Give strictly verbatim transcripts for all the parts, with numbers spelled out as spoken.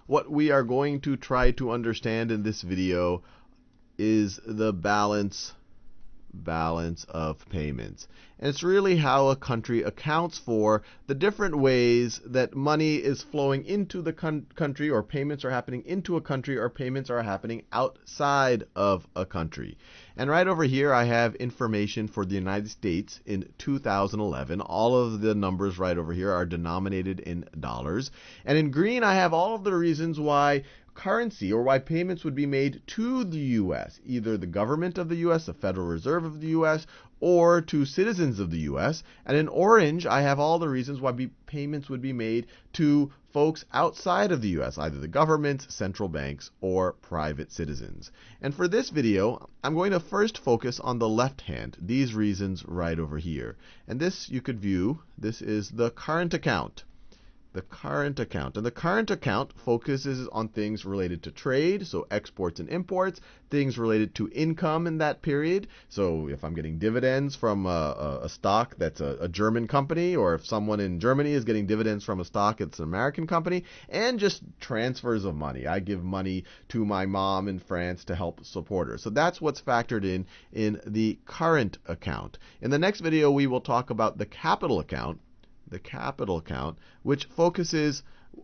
what we are going to try to understand in this video is the balance balance of payments. And it's really how a country accounts for the different ways that money is flowing into the country, or payments are happening into a country, or payments are happening outside of a country. And right over here I have information for the United States in two thousand eleven. All of the numbers right over here are denominated in dollars. And in green I have all of the reasons why currency, or why payments would be made to the U S, either the government of the U S, the Federal Reserve of the U S, or to citizens of the U S. And in orange, I have all the reasons why be payments would be made to folks outside of the U S, either the governments, central banks, or private citizens. And for this video, I'm going to first focus on the left hand, these reasons right over here. And this you could view, this is the current account. The current account. And the current account focuses on things related to trade, so exports and imports, things related to income in that period. So if I'm getting dividends from a, a stock that's a, a German company, or if someone in Germany is getting dividends from a stock that's an American company, and just transfers of money. I give money to my mom in France to help support her. So that's what's factored in in the current account. In the next video, we will talk about the capital account. The capital account, which focuses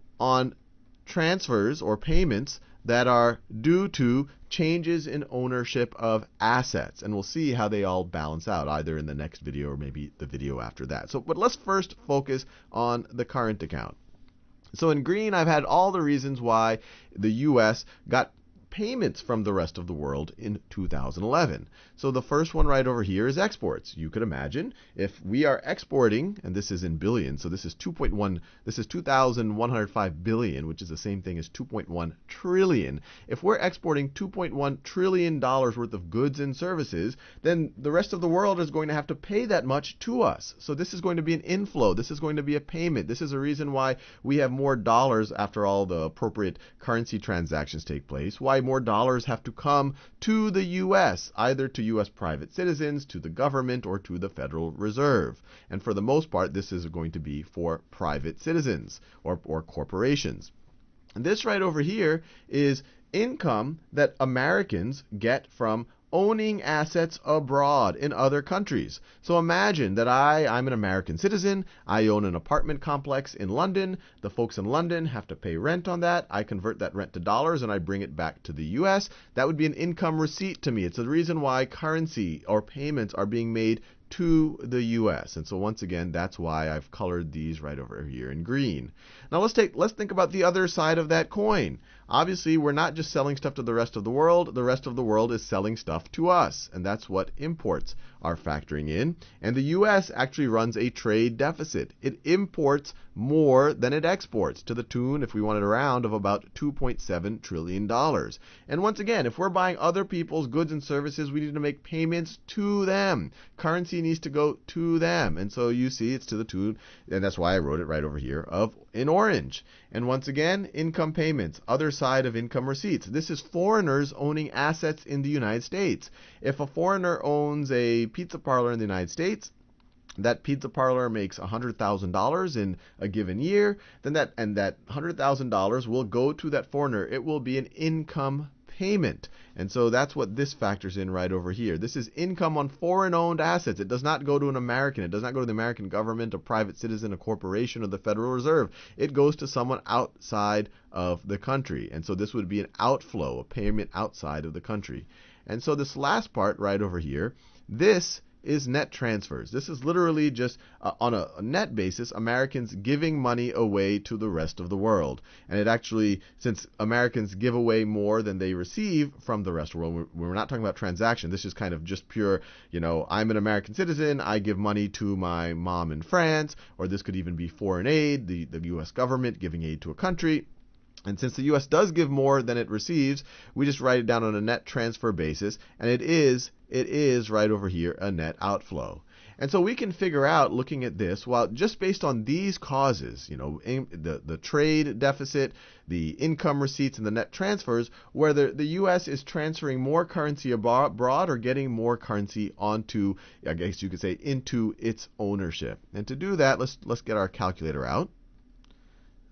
on transfers or payments that are due to changes in ownership of assets. And we'll see how they all balance out, either in the next video or maybe the video after that. So, but let's first focus on the current account. So in green, I've had all the reasons why the U S got payments from the rest of the world in two thousand eleven. So the first one right over here is exports. You could imagine if we are exporting, and this is in billions, so this is two point one, this is two thousand one hundred five billion, which is the same thing as two point one trillion. If we're exporting two point one trillion dollars worth of goods and services, then the rest of the world is going to have to pay that much to us. So this is going to be an inflow. This is going to be a payment. This is a reason why we have more dollars after all the appropriate currency transactions take place, why more dollars have to come to the U S, either to U S private citizens, to the government, or to the Federal Reserve. And for the most part, this is going to be for private citizens or, or corporations. And this right over here is income that Americans get from owning assets abroad in other countries. So imagine that I, I'm an American citizen, I own an apartment complex in London, the folks in London have to pay rent on that, I convert that rent to dollars and I bring it back to the U S. That would be an income receipt to me. It's the reason why currency or payments are being made to the U S. And so once again, that's why I've colored these right over here in green. Now let's take let's think about the other side of that coin. Obviously, we're not just selling stuff to the rest of the world. The rest of the world is selling stuff to us, and that's what imports are factoring in. And the U S actually runs a trade deficit. It imports more than it exports, to the tune, if we want it around, of about two point seven trillion dollars. And once again, if we're buying other people's goods and services, we need to make payments to them. Currency needs to go to them. And so you see it's to the tune, and that's why I wrote it right over here, of in orange. And once again, income payments, other side of income receipts. This is foreigners owning assets in the United States. If a foreigner owns a pizza parlor in the United States, that pizza parlor makes one hundred thousand dollars in a given year, then that and that one hundred thousand dollars will go to that foreigner. It will be an income payment. And so that's what this factors in right over here. This is income on foreign-owned assets. It does not go to an American. It does not go to the American government, a private citizen, a corporation, or the Federal Reserve. It goes to someone outside of the country. And so this would be an outflow, a payment outside of the country. And so this last part right over here, this is net transfers. This is literally just uh, on a, a net basis, Americans giving money away to the rest of the world. And it actually, since Americans give away more than they receive from the rest of the world, we're, we're not talking about transaction. This is kind of just pure, you know, I'm an American citizen, I give money to my mom in France, or this could even be foreign aid, the, the U S government giving aid to a country. And since the U S does give more than it receives, we just write it down on a net transfer basis, and it is, it is right over here a net outflow. And so we can figure out, looking at this, well, just based on these causes, you know, in, the, the trade deficit, the income receipts, and the net transfers, whether the U S is transferring more currency abroad or getting more currency onto, I guess you could say, into its ownership. And to do that, let's, let's get our calculator out.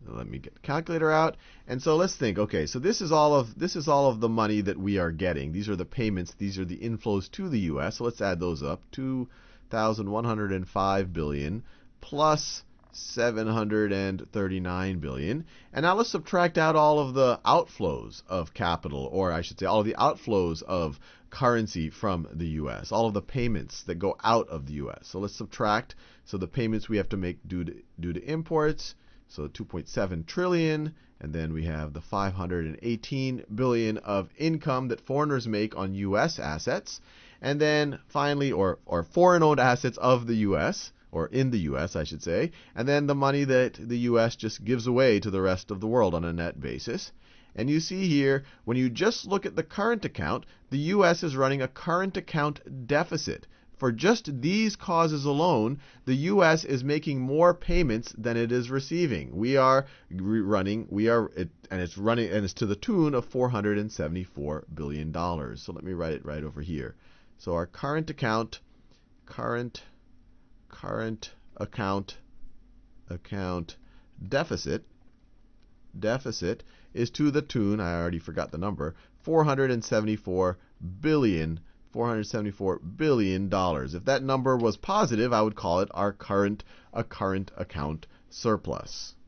Let me get the calculator out. And so let's think. Okay, so this is all of this is all of the money that we are getting. These are the payments. These are the inflows to the U S. So let's add those up. two thousand one hundred five billion plus seven hundred thirty-nine billion. And now let's subtract out all of the outflows of capital, or I should say all of the outflows of currency from the U S, all of the payments that go out of the U S. So let's subtract. So the payments we have to make due to, due to imports, so two point seven trillion, and then we have the five hundred eighteen billion of income that foreigners make on U S assets, and then finally, or, or foreign-owned assets of the U S, or in the U S, I should say, and then the money that the U S just gives away to the rest of the world on a net basis. And you see here, when you just look at the current account, the U S is running a current account deficit. For just these causes alone, the U S is making more payments than it is receiving. We are running, we are, it, and it's running, and it's to the tune of four hundred seventy-four billion dollars. So let me write it right over here. So our current account, current, current account, account deficit, deficit is to the tune, I already forgot the number, four hundred seventy-four billion dollars. four hundred seventy-four billion dollars. If that number was positive, I would call it our current, a current account surplus.